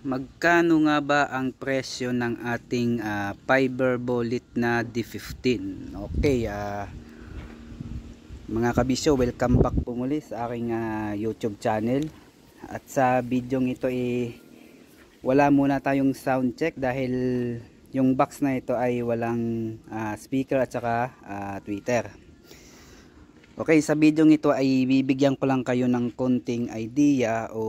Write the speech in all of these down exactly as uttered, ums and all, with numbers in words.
Magkano nga ba ang presyo ng ating uh, fiber bullet na D fifteen? Okay, uh, mga kabisyo, welcome back po muli sa aking uh, YouTube channel. At sa video ito eh, wala muna tayong sound check dahil yung box na ito ay walang uh, speaker at saka uh, tweeter. Okay, sa video ito ay bibigyan ko lang kayo ng konting idea o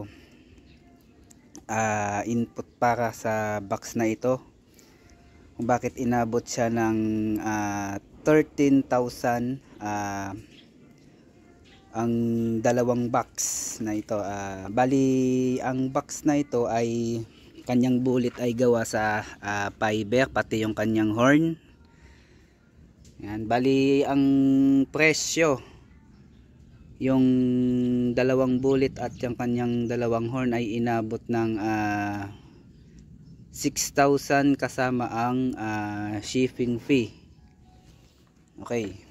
Uh, input para sa box na ito kung bakit inabot siya ng uh, thirteen thousand uh, ang dalawang box na ito. Uh, bali ang box na ito ay kanyang bullet ay gawa sa uh, fiber, pati yung kanyang horn. Yan, bali ang presyo, yung dalawang bullet at yung kanyang dalawang horn ay inabot ng uh, six thousand kasama ang uh, shipping fee. Okay.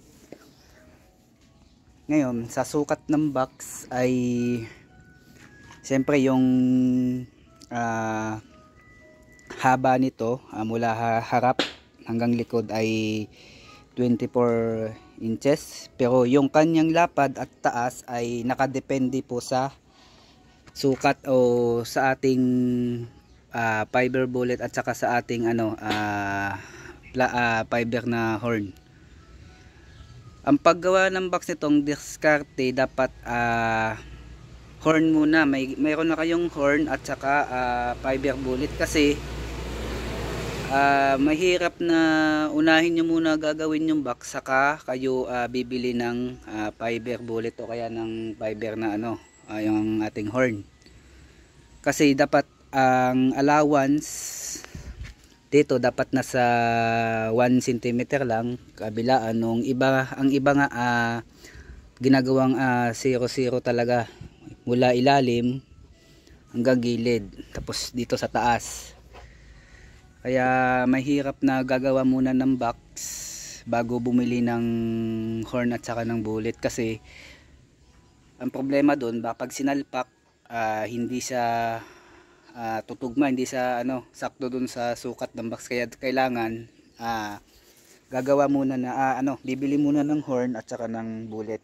Ngayon, sa sukat ng box ay siyempre yung uh, haba nito uh, mula harap hanggang likod ay twenty-four inches, pero yung kanyang lapad at taas ay nakadepende po sa sukat o sa ating uh, fiber bullet at saka sa ating ano uh, uh, fiber na horn. Ang paggawa ng box nitong diskarte, dapat uh, horn muna, may mayroon na kayong horn at saka uh, fiber bullet, kasi Uh, mahirap na unahin nyo muna gagawin yung box saka kayo uh, bibili ng uh, fiber bullet o kaya ng fiber na ano uh, yung ating horn, kasi dapat ang allowance dito dapat nasa one centimeter lang, kabilaan nung iba, ang iba nga uh, ginagawang uh, zero zero talaga mula ilalim hanggang gilid, tapos dito sa taas. Kaya mahirap na gagawa muna ng box bago bumili ng horn at saka ng bullet, kasi ang problema doon, baka pag sinalpak uh, hindi siya uh, tutugma, hindi siya ano, sakto doon sa sukat ng box. Kaya kailangan uh, gagawa muna na uh, ano, bibili muna ng horn at saka ng bullet.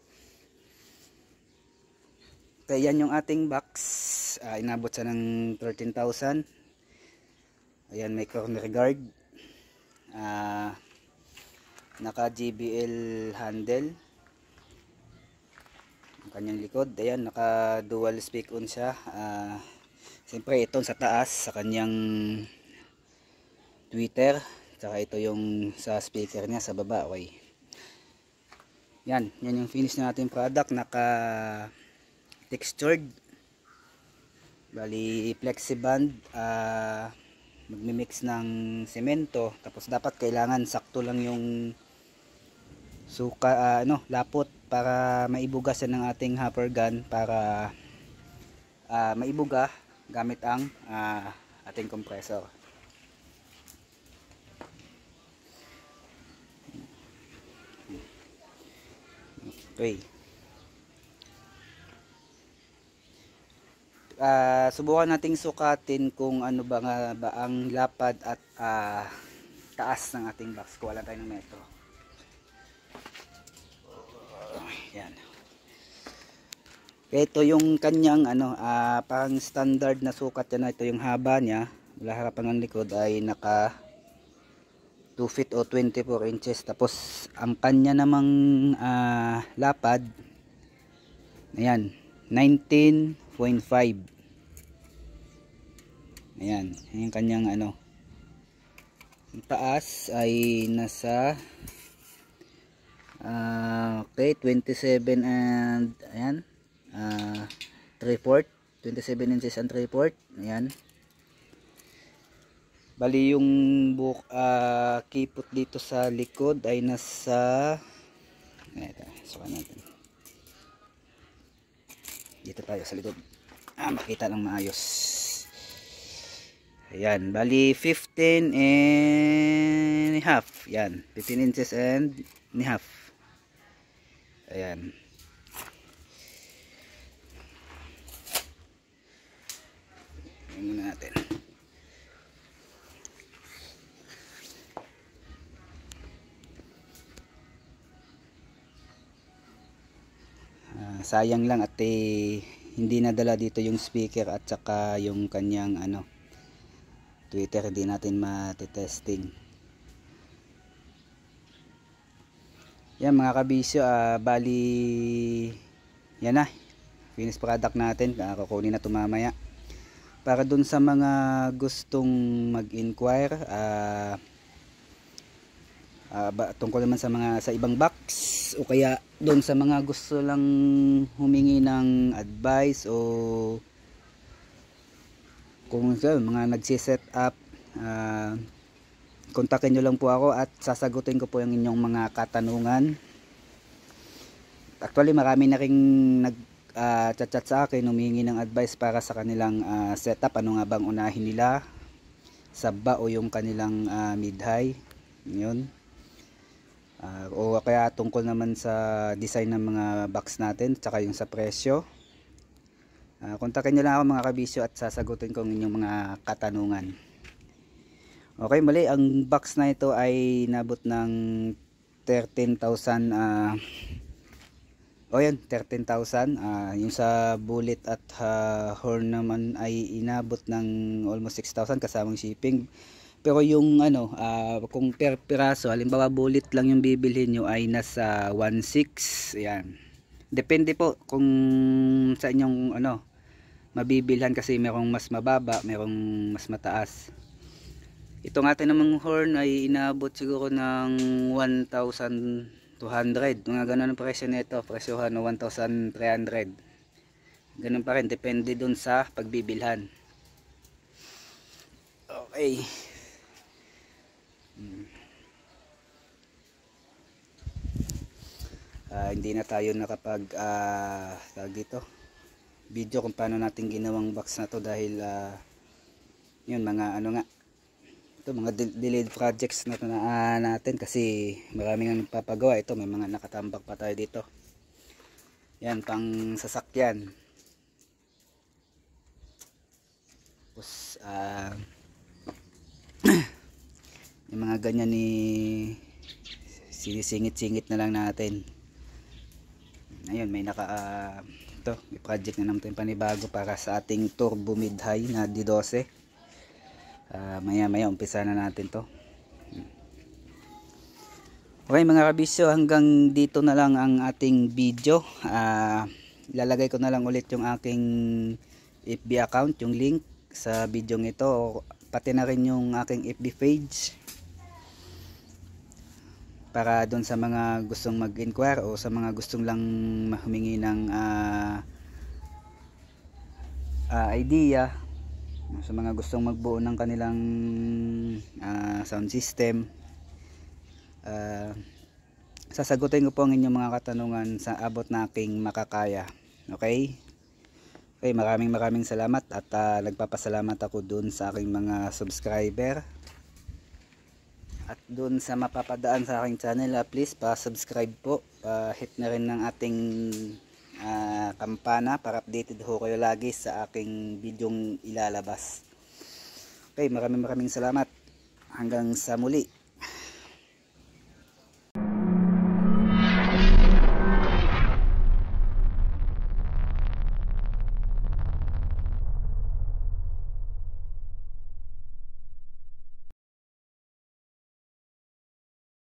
Kaya yan yung ating box, uh, inabot siya ng thirteen thousand. Ayan, may corner guard, uh, naka J B L handle ang kanyang likod. Ayan, naka dual speak on siya. Uh, siyempre ito sa taas sa kanyang tweeter, saka ito yung sa speaker niya sa baba. Okay, yan, yan yung finish na natin product. Naka textured, bali flexiband, uh, magmi-mix ng semento, tapos dapat kailangan sakto lang yung suka, uh, ano, lapot para maibugasan ng ating hopper gun, para uh, maibuga gamit ang uh, ating compressor. Okay. Uh, subukan nating sukatin kung ano ba nga ba ang lapad at uh, taas ng ating box. Kuha lang tayo ng metro. Uh, yan. Ito yung kanyang ano, uh, parang standard na sukat yan. Ito yung haba niya mula harap hanggang likod ay naka two feet o twenty-four inches. Tapos ang kanya namang uh, lapad, ayan, nineteen point five. Ayan, yung kanyang ano. Ang taas ay nasa uh, okay, twenty-seven and ayan, uh, three fourths, twenty-seven inches and three fourths. Ayan. Bali yung buhok, uh, kipot dito sa likod ay nasa, ito, suka natin. Dito tayo sa likod. Ah, makita ng maayos. Ayan, bali fifteen and a half. Yan, fifteen inches and a half. Ayan. Ayan sayang lang at eh, hindi nadala dito yung speaker at saka yung kanyang ano tweeter, hindi natin matitesting. Yan mga kabisyo, uh, bali yan na finished product natin, uh, kukunin na ito mamaya. Para dun sa mga gustong mag-inquire uh, uh, ba, tungkol naman sa mga sa ibang box, o kaya dun sa mga gusto lang humingi ng advice o kung so, mga nagsiset up, uh, kontakin nyo lang po ako at sasagutin ko po yung inyong mga katanungan. Actually marami na ring nag uh, chat chat sa akin, humingi ng advice para sa kanilang uh, setup, ano nga bang unahin nila, saba o yung kanilang uh, mid high, yun. Uh, o kaya tungkol naman sa design ng mga box natin tsaka yung sa presyo. Uh, kontakin nyo lang ako mga kabisyo at sasagutin ko ang inyong mga katanungan. Okay, muli ang box na ito ay nabot ng thirteen thousand, uh, o yan, thirteen thousand. Uh, yung sa bullet at uh, horn naman ay inabot ng almost six thousand kasamang shipping. Pero yung ano, uh, kung per piraso, halimbawa bullet lang yung bibilhin nyo ay nasa one point six. Yan. Depende po kung sa inyong ano mabibilhan, kasi merong mas mababa, merong mas mataas. Itong atin namang horn ay inabot siguro ng one thousand two hundred. Mga ganun ang presyo nito, presyohan ng one thousand three hundred. Ganun pa rin, depende dun sa pagbibilhan. Okay. Uh, hindi na tayo nakapag uh, tawag dito video kung paano natin ginawang box na to dahil uh, yun mga ano nga ito, mga de delayed projects na, na uh, natin kasi maraming ang nagpapagawa. Ito may mga nakatambak pa tayo dito, yan pang sasakyan. Tapos uh, yung mga ganyan ni sinisingit-singit na lang natin. Ayun, may naka uh, ito, may project na naman yung panibago para sa ating turbo mid high na D twelve. uh, maya maya umpisa na natin to. Okay mga kabisyo, hanggang dito na lang ang ating video. uh, ilalagay ko na lang ulit yung aking F B account, yung link sa video ito, pati na rin yung aking F B page para doon sa mga gustong mag-inquire o sa mga gustong lang humingi ng uh, uh, idea, sa mga gustong magbuo ng kanilang uh, sound system. uh, sasagutin ko po ang inyong mga katanungan sa abot na aking makakaya. Okay? Okay, maraming maraming salamat at uh, nagpapasalamat ako doon sa aking mga subscriber. At doon sa mapapadaan sa aking channel, uh, please pa-subscribe po, pa-hit na rin ng ating uh, kampana para updated ho kayo lagi sa aking videong ilalabas. Okay, maraming maraming salamat. Hanggang sa muli.